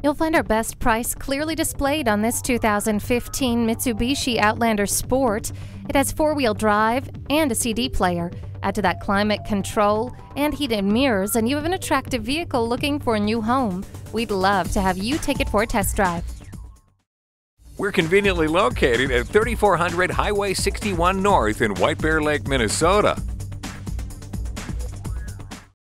You'll find our best price clearly displayed on this 2015 Mitsubishi Outlander Sport. It has four-wheel drive and a CD player. Add to that climate control and heated mirrors, and you have an attractive vehicle looking for a new home. We'd love to have you take it for a test drive. We're conveniently located at 3400 Highway 61 North in White Bear Lake, Minnesota.